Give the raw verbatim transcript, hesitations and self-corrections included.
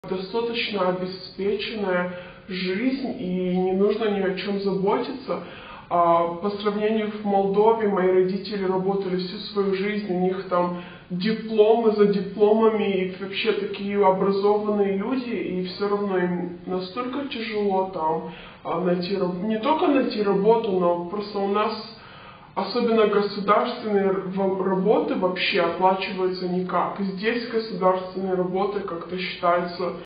достаточно обеспеченная жизнь и не нужно ни о чем заботиться. По сравнению в Молдове, мои родители работали всю свою жизнь, у них там дипломы за дипломами, и вообще такие образованные люди, и все равно им настолько тяжело там найти, не только найти работу, но просто у нас, особенно государственные работы, вообще оплачиваются никак. Здесь государственные работы как-то считаются